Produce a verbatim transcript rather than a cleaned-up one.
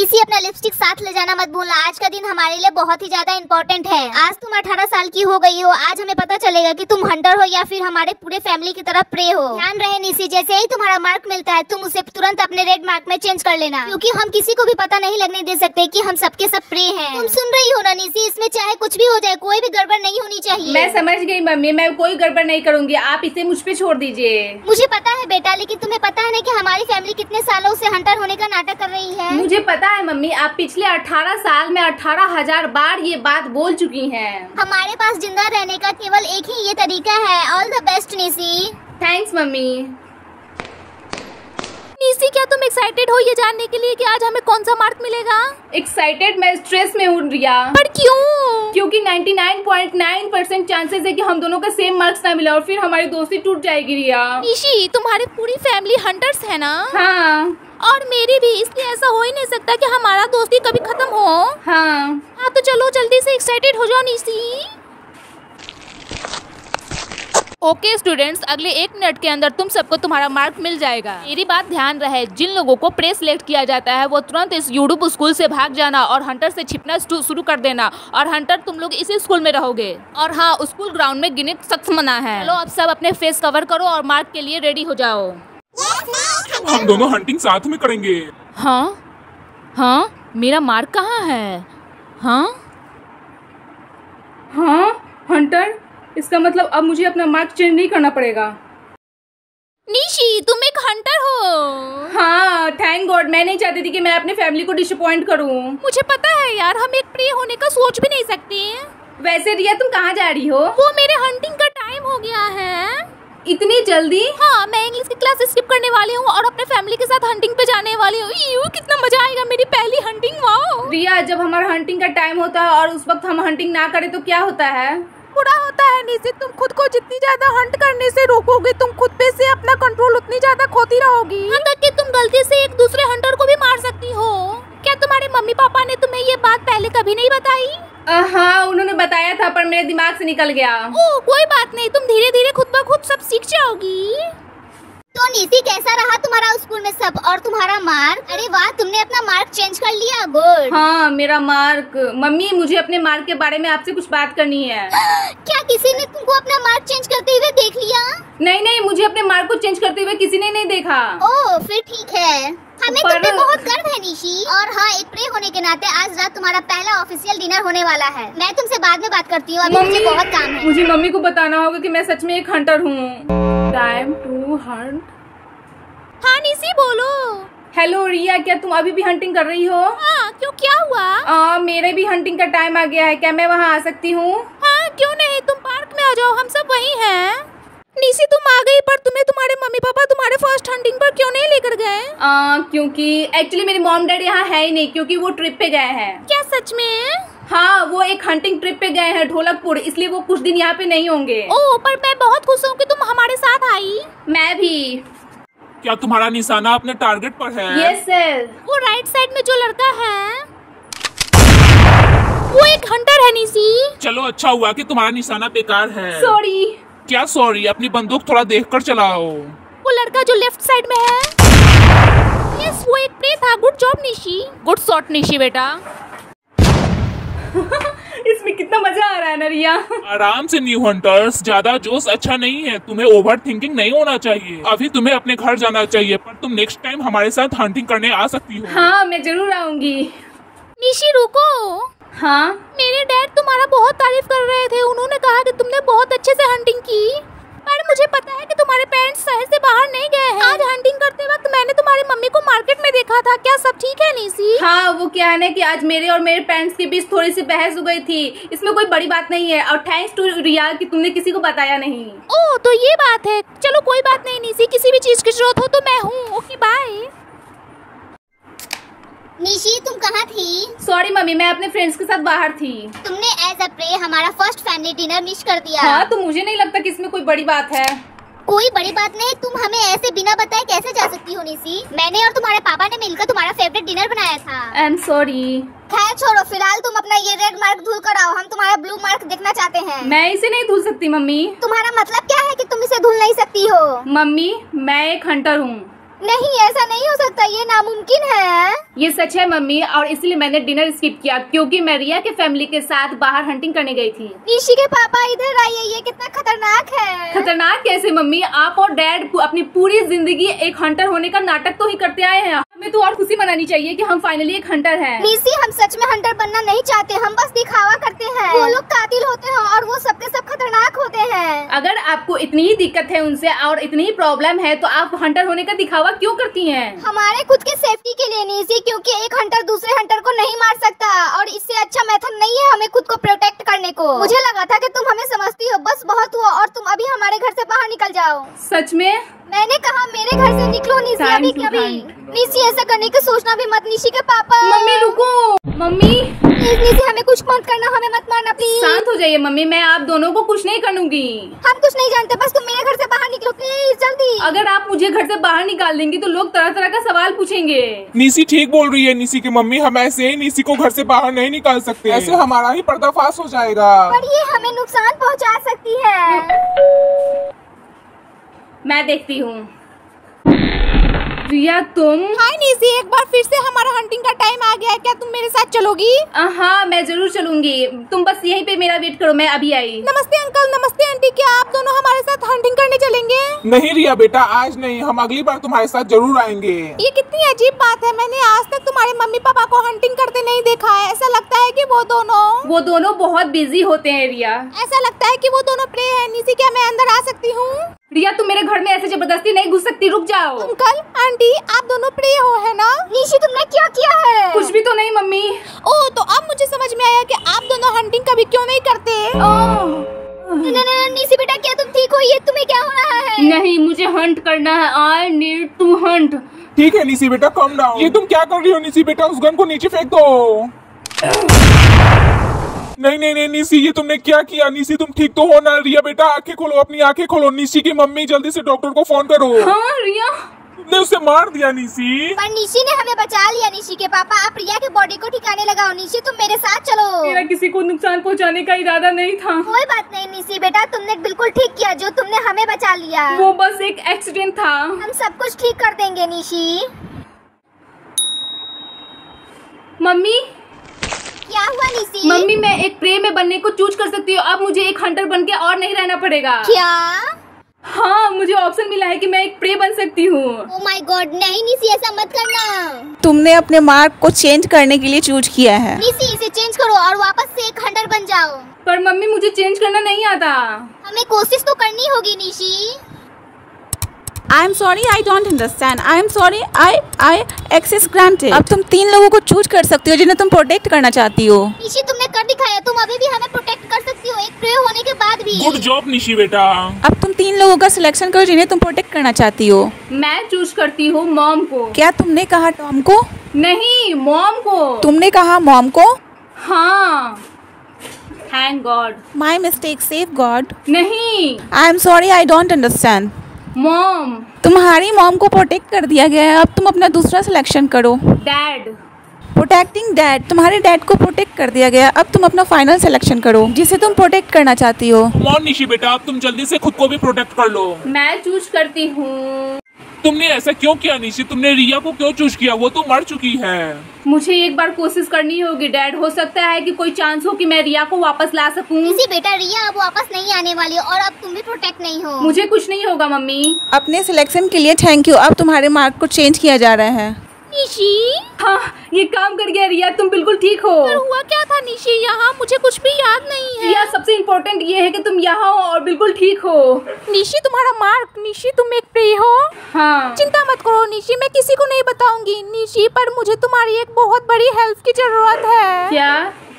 निशी अपना लिपस्टिक साथ ले जाना मत भूलना, आज का दिन हमारे लिए बहुत ही ज्यादा इम्पोर्टेंट है। आज तुम अठारह साल की हो गई हो, आज हमें पता चलेगा कि तुम हंटर हो या फिर हमारे पूरे फैमिली की तरफ प्रे हो। ध्यान रहे निशी, जैसे ही तुम्हारा मार्क मिलता है तुम उसे तुरंत अपने रेड मार्क में चेंज कर लेना, क्योंकि हम किसी को भी पता नहीं लगने दे सकते कि हम सबके सब प्रे हैं। तुम सुन रही हो ना निशी, इसमें चाहे कुछ भी हो जाए कोई भी गड़बड़ नहीं होनी चाहिए। मैं समझ गई मम्मी, मैं कोई गड़बड़ नहीं करूंगी, आप इसे मुझ पे छोड़ दीजिए। मुझे पता है बेटा, लेकिन तुम्हें पता है ना कि हमारी फैमिली कितने सालों से हंटर होने का नाटक कर रही है। मुझे पता है मम्मी, आप पिछले अठारह साल में अठारह हजार बार ये बात बोल चुकी हैं। हमारे पास जिंदा रहने का केवल एक ही ये तरीका है। All the best Nishi. Thanks mummy. Nishi, क्या तुम एक्साइटेड हो ये जानने के लिए कि आज हमें कौन सा मार्क मिलेगा? एक्साइटेड? मैं स्ट्रेस में हूँ रिया। पर क्यों? क्योंकि निन्यानवे पॉइंट नौ परसेंट चांसेस है कि हम दोनों का सेम मार्क्स ना मिला और फिर हमारी दोस्ती टूट जाएगी रिया। निशी, तुम्हारी पूरी फैमिली हंटर्स है ना? हाँ। और मेरी भी, इसलिए ऐसा हो ही नहीं सकता कि हमारा दोस्ती कभी खत्म हो। हाँ हाँ, तो चलो जल्दी से एक्साइटेड हो जाओ निशी। ओके स्टूडेंट्स, अगले एक मिनट के अंदर तुम सबको तुम्हारा मार्क मिल जाएगा। मेरी बात ध्यान रहे, जिन लोगों को प्रे सिलेक्ट किया जाता है वो तुरंत इस यूट्यूब स्कूल से भाग जाना और हंटर से छिपना शुरू कर देना। और हंटर तुम लोग इसी स्कूल में रहोगे। और हाँ, स्कूल ग्राउंड में गिनेट सख्त मना है। चलो अब सब अपने फेस कवर करो और मार्क के लिए रेडी हो जाओ। हम दोनों हंटिंग साथ में करेंगे। हाँ हाँ, मेरा मार्क कहाँ है? हाँ हाँ हंटर, इसका मतलब अब मुझे अपना मार्क चेंज नहीं करना पड़ेगा। निशी, तुम एक हंटर हो। हाँ, थैंक गॉड। मैं नहीं चाहती थी कि मैं अपने फैमिली को डिसअपॉइंट करूं। मुझे पता है यार, हम एक प्रे होने का सोच भी नहीं सकते। वैसे रिया, तुम कहाँ जा रही हो? वो मेरे हंटिंग का टाइम हो गया है। इतनी जल्दी? हाँ, मैं इंग्लिश की क्लास स्किप करने वाली हूँ और अपने फैमिली के साथ हंटिंग पे जाने वाली हूँ। कितना मजा आएगा, मेरी पहली हंटिंग। वाओ रिया, जब हमारा हंटिंग का टाइम होता है और उस वक्त हम हंटिंग ना करें तो क्या होता है? बुरा होता है निशी। तुम खुद को जितनी ज्यादा हंट करने से रोकोगे, तुम खुद पे से अपना कंट्रोल उतनी ज्यादा खोती रहोगी। यहाँ तक कि तुम गलती से एक दूसरे हंटर को भी मार सकती हो। क्या तुम्हारे मम्मी पापा ने तुम्हें ये बात पहले कभी नहीं बताई? आ, हाँ, उन्होंने बताया था पर मेरे दिमाग से निकल गया। ओह, कोई बात नहीं, तुम धीरे धीरे खुद ब खुद सब सीख जाओगी। तो निशी, कैसा रहा तुम्हारा स्कूल में सब और तुम्हारा मार्क? अरे वाह, तुमने अपना मार्क चेंज कर लिया। गुड। हाँ, मेरा मार्क। मम्मी, मुझे अपने मार्क के बारे में आपसे कुछ बात करनी है। क्या किसी ने तुमको अपना मार्क चेंज करते हुए देख लिया? नहीं नहीं, मुझे अपने मार्क को चेंज करते हुए किसी ने नहीं देखा। ओह, फिर ठीक है। हमें पर... तुम पे बहुत गर्व है निशी। और हाँ, एक प्रे होने के नाते आज रात तुम्हारा पहला ऑफिशियल डिनर होने वाला है। मैं तुमसे बाद में बात करती हूँ, अभी मुझे बहुत काम है। मुझे मम्मी को बताना होगा कि मैं सच में एक हंटर हूँ। Time to hunt. हाँ निशी, बोलो। हेलो रिया, क्या तुम अभी भी हंटिंग कर रही हो? हाँ, क्यों, क्या हुआ? आ, मेरे भी हंटिंग का टाइम आ गया है, क्या मैं वहाँ आ सकती हूँ? हाँ, क्यों नहीं, तुम पार्क में आ जाओ, हम सब वहीं हैं। निशी, तुम आ गई, पर तुम्हें तुम्हारे मम्मी पापा तुम्हारे फर्स्ट हंटिंग पर क्यों नहीं लेकर गए? आ, क्योंकि एक्चुअली मेरी मॉम डैड यहाँ है ही नहीं, क्योंकि वो ट्रिप पे गए हैं। क्या सच में? हाँ, वो एक हंटिंग ट्रिप पे गए हैं ढोलकपुर, इसलिए वो कुछ दिन यहाँ पे नहीं होंगे। ओह, पर मैं बहुत खुश हूँ कि तुम हमारे साथ आई। मैं भी। क्या तुम्हारा निशाना अपने टारगेट पर है? Yes sir. वो राइट साइड में जो लड़का है वो एक हंटर है निशी। चलो, अच्छा हुआ कि तुम्हारा निशाना बेकार है। सॉरी। क्या सॉरी? अपनी बंदूक थोड़ा देखकर चलाओ। वो लड़का जो लेफ्ट साइड में है, यस, वो एक प्रे था। Good job Nishi. Good shot Nishi बेटा। इसमें कितना मजा आ रहा है ना रिया। आराम से न्यू हंटर्स, ज्यादा जोश अच्छा नहीं है। तुम्हें ओवर थिंकिंग नहीं होना चाहिए। अभी तुम्हें अपने घर जाना चाहिए, पर तुम नेक्स्ट टाइम हमारे साथ हंटिंग करने आ सकती हो। हाँ, मैं जरूर आऊंगी। निशी, रुको। हाँ? मेरे डैड तुम्हारा बहुत तारीफ कर रहे थे। उन्होंने कहा कि तुमने बहुत अच्छे से हंटिंग की। पर मुझे पता है कि तुम्हारे पेरेंट्स शहर से बाहर नहीं गए हैं। आज हंटिंग करते वक्त मैंने तुम्हारी मम्मी को मार्केट में देखा था। क्या सब ठीक है निशी? हाँ, वो क्या है ना कि आज मेरे और मेरे पेरेंट्स के बीच थोड़ी सी बहस हो गई थी। इसमें कोई बड़ी बात नहीं है और थैंक्स टू रिया कि तुमने किसी को बताया नहीं। ओह, तो ये बात है। चलो कोई बात नहीं निशी, किसी भी चीज की जरूरत हो तो मैं हूँ। Okay, bye. निशी, तुम कहाँ थी? सॉरी मम्मी, मैं अपने फ्रेंड्स के साथ बाहर थी। तुमने एज अ प्रे हमारा फर्स्ट फैमिली डिनर मिस कर दिया। हाँ, तो मुझे नहीं लगता कि इसमें कोई बड़ी बात है। कोई बड़ी बात नहीं। तुम हमें ऐसे बिना बताए कैसे जा सकती हो निशी? मैंने और तुम्हारे पापा ने मिलकर तुम्हारा फेवरेट डिनर बनाया था। I am sorry. खैर छोड़ो, फिलहाल तुम अपना ये रेड मार्क धुल कर आओ। हम तुम्हारा ब्लू मार्क देखना चाहते हैं। मैं इसे नहीं धुल सकती मम्मी। तुम्हारा मतलब क्या है कि तुम इसे धुल नहीं सकती हो? मम्मी, मैं एक हंटर हूँ। नहीं, ऐसा नहीं हो सकता, ये नामुमकिन है। ये सच है मम्मी, और इसलिए मैंने डिनर स्किप किया क्योंकि मैं रिया के फैमिली के साथ बाहर हंटिंग करने गई थी। निशी के पापा इधर आइए, ये कितना खतरनाक है। खतरनाक कैसे मम्मी? आप और डैड अपनी पूरी जिंदगी एक हंटर होने का नाटक तो ही करते आए हैं। हमें तो और खुशी मनानी चाहिए कि हम फाइनली एक हंटर हैं। निशी, हम सच में हंटर बनना नहीं चाहते, हम बस दिखावा करते हैं। वो लोग कातिल होते हैं और वो सबके सब खतरनाक होते हैं। अगर आपको इतनी ही दिक्कत है उनसे और इतनी ही प्रॉब्लम है तो आप हंटर होने का दिखावा क्यों करती हैं? हमारे खुद की सेफ्टी के लिए निशी, क्योंकि एक हंटर दूसरे हंटर को नहीं मार सकता और इससे अच्छा मेथड नहीं है हमें खुद को प्रोटेक्ट करने को। मुझे लगा था कि तुम हमें समझती हो, बस बहुत हुआ और तुम अभी हमारे घर से बाहर निकल जाओ। सच में? मैंने कहा मेरे घर से निकलो निशी, अभी कभी। निशी, ऐसा करने की सोचना भी मत। निशी के पापा। मम्मी रुको। मम्मी प्लीज निशी, हमें कुछ मत करना, हमें मत मारना प्लीज। शांत हो जाइए मम्मी, मैं आप दोनों को कुछ नहीं करूँगी। हम कुछ नहीं जानते, बस तुम मेरे घर से बाहर निकलो प्लीज, जल्दी। अगर आप मुझे घर से बाहर निकाल देंगी तो लोग तरह तरह का सवाल पूछेंगे। निशी ठीक बोल रही है निशी की मम्मी, हम ऐसे ही निशी को घर से बाहर नहीं निकाल सकते, ऐसे हमारा ही पर्दाफाश हो जाएगा। पर ये हमें नुकसान पहुंचा सकती है। मैं देखती हूँ। रिया तुम? हाय निशी, एक बार फिर से हमारा हंटिंग का टाइम आ गया है, क्या तुम मेरे साथ चलोगी? हाँ मैं जरूर चलूंगी, तुम बस यहीं पे मेरा वेट करो, मैं अभी आई। नमस्ते अंकल, नमस्ते आंटी, क्या आप दोनों हमारे साथ हंटिंग करने चलेंगे? नहीं रिया बेटा, आज नहीं, हम अगली बार तुम्हारे साथ जरूर आएंगे। ये कितनी अजीब बात है, मैंने आज तक तुम्हारे मम्मी पापा को हंटिंग करते नहीं देखा है। ऐसा लगता है कि वो दोनों वो दोनों बहुत बिजी होते हैं रिया। ऐसा लगता है कि वो दोनों प्रे है। निशी, क्या मैं अंदर आ सकती हूँ? रिया तुम मेरे घर में ऐसे जबरदस्ती नहीं घुस सकती, रुक जाओ। अंकल आंटी, आप दोनों प्रे हो है ना? निशी, तुमने क्या किया है? कुछ भी तो नहीं मम्मी। ओह, तो अब मुझे समझ में आया कि आप दोनों हंटिंग कभी क्यों नहीं करते। न, न, न, निशी बेटा, क्या तुम ठीक हो? ये तुम्हें क्या हो रहा है? नहीं, मुझे हंट करना है, आई नीड टू हंट। ठीक है निशी बेटा, कम डाउन। ये तुम क्या कर रही हो निशी बेटा? उस गन को नीचे फेंक दो। नहीं नहीं नहीं निशी, ये तुमने क्या किया? निशी तुम ठीक तो हो ना? रिया बेटा आंखें खोलो, अपनी आंखें खोलो। निशी की मम्मी, जल्दी से डॉक्टर को फोन करो। हाँ रिया, तुमने उसे मार दिया निशी। पर निशी ने हमें बचा लिया। निशी के पापा, आप रिया के बॉडी को ठिकाने लगाओ। निशी, तुम मेरे साथ चलो। मेरा किसी को नुकसान पहुंचाने का इरादा नहीं था। कोई बात नहीं निशी बेटा, तुमने बिल्कुल ठीक किया जो तुमने हमें बचा लिया। वो बस एक एक्सीडेंट था। हम सब कुछ ठीक कर देंगे निशी। मम्मी क्या हुआ निशी? मम्मी, मैं एक प्रे में बनने को चूज कर सकती हूँ, अब मुझे एक हंटर बन के और नहीं रहना पड़ेगा। क्या? हाँ, मुझे ऑप्शन मिला है कि मैं एक प्रे बन सकती हूँ। ओह माय गॉड, नहीं निशी, ऐसा मत करना। तुमने अपने मार्क को चेंज करने के लिए चूज किया है। निशी, इसे चेंज करो और वापस से एक हंटर बन जाओ। पर मम्मी, मुझे चेंज करना नहीं आता। हमें कोशिश तो करनी होगी Nishi. I am sorry, I don't understand. I am sorry, I I access granted. अब तुम तीन लोगों को चूज कर सकती हो जिन्हें तुम प्रोटेक्ट करना चाहती हो। निशी, तुमने कर दिखाया, तुम अभी भी हमें प्रोटेक्ट कर सकती हो, एक प्रे होने के बाद भी। गुड जॉब निशी बेटा। अब तुम तीन लोगों का सिलेक्शन करो जिन्हें तुम प्रोटेक्ट करना चाहती हो। मैं चूज करती हूँ मॉम को। क्या तुमने कहा टॉम को? नहीं, मॉम को। तुमने कहा मॉम को? हाँ, thank God. My mistake, save God. नहीं, I am sorry, I don't understand. Mom. तुम्हारी मॉम को प्रोटेक्ट कर दिया गया है, अब तुम अपना दूसरा सिलेक्शन करो। डैड। प्रोटेक्टिंग डैड, तुम्हारे डैड को प्रोटेक्ट कर दिया गया, अब तुम अपना फाइनल सिलेक्शन करो जिसे तुम प्रोटेक्ट करना चाहती हो। मॉम निशी बेटा, अब तुम जल्दी से खुद को भी प्रोटेक्ट कर लो। मैं चूज करती हूँ। तुमने ऐसा क्यों किया निशी? तुमने रिया को क्यों चूज किया? वो तो मर चुकी है। मुझे एक बार कोशिश करनी होगी डैड, हो सकता है कि कोई चांस हो कि मैं रिया को वापस ला सकूं। निशी बेटा, रिया अब वापस नहीं आने वाली और अब तुम भी प्रोटेक्ट नहीं हो। मुझे कुछ नहीं होगा मम्मी। अपने सिलेक्शन के लिए थैंक यू। अब तुम्हारे मार्क को चेंज किया जा रहा है। निशी, हाँ, ये काम कर गया रिया, तुम बिल्कुल ठीक हो। पर हुआ क्या था निशी? यहाँ मुझे कुछ भी याद नहीं है। रिया, सबसे इम्पोर्टेंट ये है कि तुम यहाँ हो और बिल्कुल ठीक हो। निशी, तुम्हारा मार्क। निशी, तुम एक प्रे हो। हाँ। चिंता मत करो निशी, मैं किसी को नहीं बताऊंगी। निशी, पर मुझे तुम्हारी एक बहुत बड़ी हेल्प की जरूरत है। क्या?